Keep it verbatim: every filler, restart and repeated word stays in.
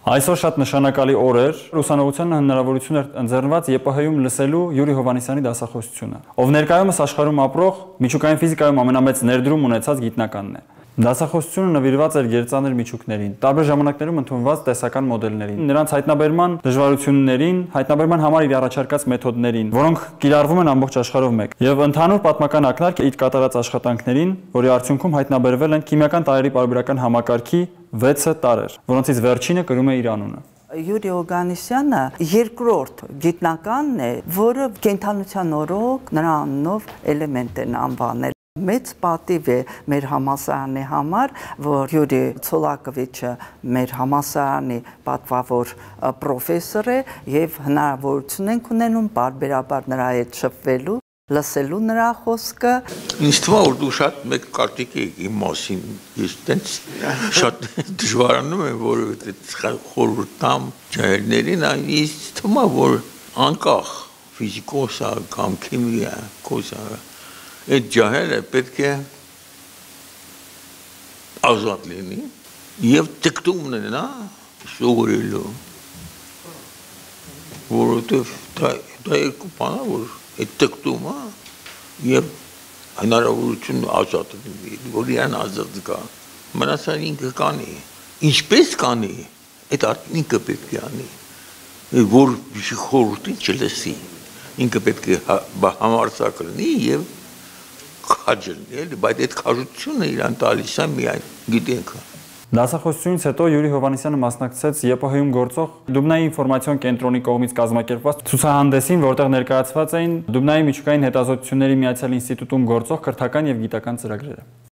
Այսօր շատ նշանակալի օր էր, ուսանողությանը հնարավորություն էր ընձեռնված ԵՊՀ-ում լսելու Յուրի Հովհաննիսյանի դասախոսությունը, ով ներկայումս աշխարհում ապրող միջուկային ֆիզիկայում ամենամեծ ներդրում ունեցած գիտնականն է։ Դասախոսությունը նվիրված էր գերծանր միջուկներին, տարբեր ժամանակներում ընդունված տեսական մոդելներին, նրանց հայտնաբերման դժվարություններին, հայտնաբերման համար իր առաջարկած մեթոդներին, որոնք կիրառվում են ամբողջ աշխարհով մեկ, եւ ընդհանուր պատմական ակնարկ իր կատարած աշխատանքներին, որի արդյունքում հայտնաբերվել են քիմիական տարրերի պարբերական համակարգի վեցը տարրեր, որոնցից վերջինը կրում է իր անունը։ Յուրի Հովհաննիսյանը երկրորդ գիտնականն է, որը կենդանության օրոք նրա անունով էլեմենտ են անվանել։ Մեծ պատիվ է մեր համալսարանի համար, որ Յուրի Ցոլակովիչը մեր համալսարանի պատվավոր պրոֆեսոր է եւ հնարավորություն ենք ունենում բարբերաբար նրա հետ շփվելու, լսելու նրա խոսքը։ Ինձ թվում է, որ դու շատ մեկ կարտիկ եք իմ մասին, ես տենց շատ դժվարանում եմ, որովհետեւ խորհուրդ տամ ջահելներին, ինձ թվում է, որ անկախ ֆիզիկոսա կամ քիմիկոսա այդ ջահելը պետք է ազատ լինի եւ տկտում ունենա սովորելու, որովհետեւ դա երկու բան է, որ այդ տկտումը եւ հնարավորություն ազատ լինի, որ իրան ազատ կա, մնացած ինքը կանի, ինչպես կանի, այդ ինքը պետք է անի, որ խորհուրդին չլսի, ինքը պետք է համարձակ լինի եւ քաջել, բայց այդ քաջությունը իրան տալիս է միայն գիտենքը։ Դասախոսությունից հետո Յուրի Հովհաննիսյանը մասնակցեց ԵՊՀ-ում գործող Դուբնայի ինֆորմացիոն կենտրոնի կողմից կազմակերպված ցուցահանդեսին, որտեղ ներկայացված էին Դուբնայի միջուկային հետազոտությունների միացյալ ինստիտուտում գործող կրթական եւ գիտական ծրագրերը։